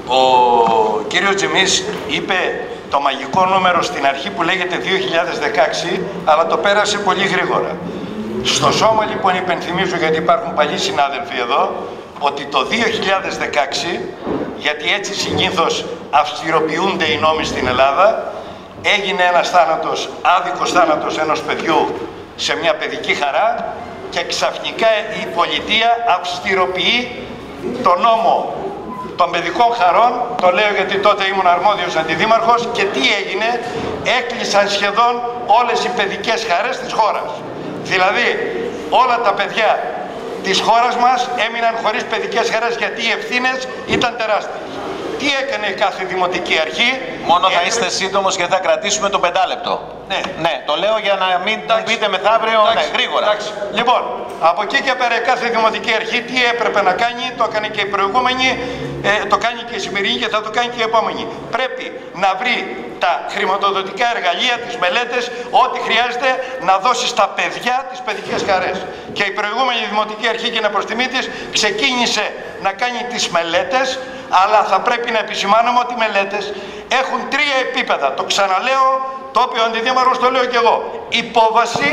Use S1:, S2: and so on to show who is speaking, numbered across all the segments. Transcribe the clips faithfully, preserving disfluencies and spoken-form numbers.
S1: Ο κύριος Τζιμής είπε το μαγικό νούμερο στην αρχή που λέγεται δύο χιλιάδες δεκαέξι, αλλά το πέρασε πολύ γρήγορα. Στο σώμα λοιπόν υπενθυμίζω, γιατί υπάρχουν παλιοί συνάδελφοι εδώ, ότι το δύο χιλιάδες δεκαέξι, γιατί έτσι συνήθως αυστηροποιούνται οι νόμοι στην Ελλάδα, έγινε ένας θάνατος, άδικος θάνατος ενός παιδιού σε μια παιδική χαρά και ξαφνικά η πολιτεία αυστηροποιεί το νόμο των παιδικών χαρών, το λέω γιατί τότε ήμουν αρμόδιος αντιδήμαρχος, και τι έγινε, έκλεισαν σχεδόν όλες οι παιδικές χαρές της χώρας. Δηλαδή όλα τα παιδιά της χώρας μας έμειναν χωρίς παιδικές χαρές γιατί οι ευθύνες ήταν τεράστιες. Τι έκανε κάθε δημοτική αρχή?
S2: Μόνο θα
S1: Έκανε...
S2: είστε σύντομος γιατί θα κρατήσουμε το πεντάλεπτο.
S1: Ναι.
S2: Ναι, το λέω για να μην τον πείτε μεθαύριο, ναι, γρήγορα.
S1: Εντάξει. Λοιπόν, από εκεί και πέρα κάθε δημοτική αρχή τι έπρεπε να κάνει, το έκανε και η προηγούμενη, ε, το κάνει και η σημερινή και θα το κάνει και η επόμενη. Πρέπει να βρει τα χρηματοδοτικά εργαλεία, τις μελέτες, ό,τι χρειάζεται να δώσει στα παιδιά τις παιδικές χαρές. Και η προηγούμενη δημοτική αρχή, και να προς τιμή της, ξεκίνησε να κάνει τις μελέτες, αλλά θα πρέπει να επισημάνουμε ότι οι μελέτες έχουν τρία επίπεδα. Το ξαναλέω, το οποίο ο αντιδήμαρχος, το λέω και εγώ. Υπόβαση,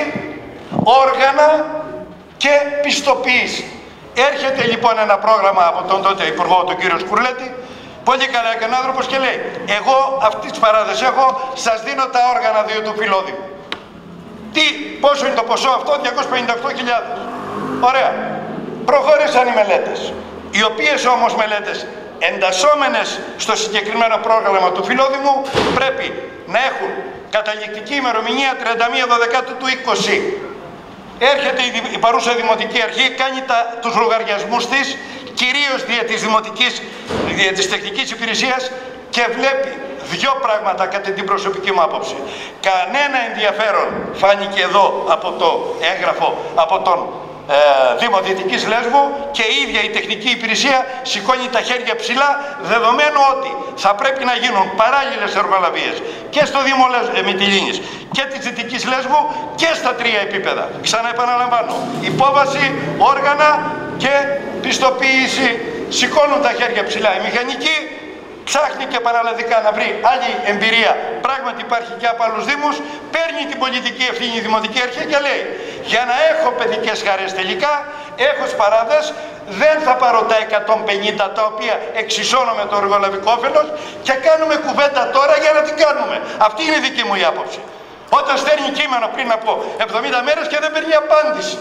S1: όργανα και πιστοποίηση. Έρχεται λοιπόν ένα πρόγραμμα από τον τότε υπουργό, τον κύριο Σκουρλέτη, πολύ καλά έκανε άνθρωπος, και λέει: εγώ αυτές τις παράδες έχω, σας δίνω τα όργανα δύο του Φιλόδημου. Τι, πόσο είναι το ποσό αυτό? διακόσιες πενήντα οκτώ χιλιάδες. Ωραία. Προχώρησαν οι μελέτες, οι οποίες όμως μελέτες εντασσόμενες στο συγκεκριμένο πρόγραμμα του Φιλόδημου πρέπει να έχουν καταληκτική ημερομηνία τριάντα μία Δεκάτου του είκοσι. Έρχεται η παρούσα δημοτική αρχή, κάνει τα, τους λογαριασμούς της, κυρίως δια της δημοτικής, δια της τεχνικής υπηρεσίας, και βλέπει δύο πράγματα κατά την προσωπική μου άποψη. Κανένα ενδιαφέρον φάνηκε εδώ από το έγγραφο, από τον ε, Δήμο Δυτικής Λέσβου, και η ίδια η τεχνική υπηρεσία σηκώνει τα χέρια ψηλά, δεδομένου ότι θα πρέπει να γίνουν παράλληλες εργολαβίες και στο Δήμο ε, Μυτιλήνης και της Δυτικής Λέσβου και στα τρία επίπεδα. Ξαναεπαναλαμβάνω, υπόβαση, όργανα και πιστοποίηση. Σηκώνουν τα χέρια ψηλά η μηχανική, ψάχνει και παραλλαδικά να βρει άλλη εμπειρία. Πράγματι υπάρχει και από άλλους δήμους. Παίρνει την πολιτική ευθύνη η δημοτική αρχή και λέει: για να έχω παιδικές χαρές τελικά, έχω σπαράδες, δεν θα πάρω τα εκατόν πενήντα τα οποία εξισώνω με το εργολαβικό όφελος, και κάνουμε κουβέντα τώρα για να την κάνουμε. Αυτή είναι η δική μου η άποψη. Όταν στέλνει κείμενο πριν από εβδομήντα μέρες και δεν παίρνει απάντηση.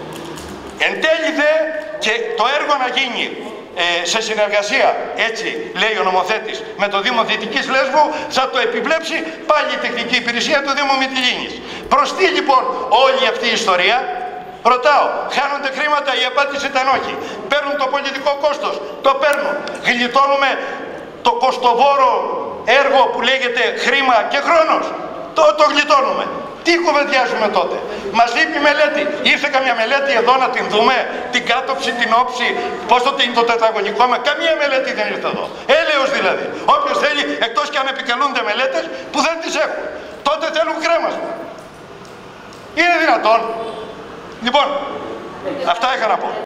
S1: Εν τέλει δε, και το έργο να γίνει Ε, σε συνεργασία, έτσι λέει ο νομοθέτης, με το Δήμο Δυτικής Λέσβου, θα το επιβλέψει πάλι η τεχνική υπηρεσία του Δήμου Μυτιλήνης. Προς τι λοιπόν όλη αυτή η ιστορία? Ρωτάω, χάνονται χρήματα? Η απάντηση ήταν όχι. Παίρνουν το πολιτικό κόστος? Το παίρνουν. Γλιτώνουμε το κοστοβόρο έργο που λέγεται χρήμα και χρόνος? Το, το γλιτώνουμε. Τι κουβεντιάζουμε τότε? Μας λείπει μελέτη. Ήρθε καμιά μελέτη εδώ να την δούμε? Την κάτωψη, την όψη, πώς το είναι το τετραγωνικό? Με καμία μελέτη δεν ήρθε εδώ. Έλεος δηλαδή. Όποιος θέλει, εκτός και αν επικαλούνται μελέτες που δεν τις έχουν, τότε θέλουν κρέμασμα. Είναι δυνατόν? Λοιπόν, αυτά είχα να πω.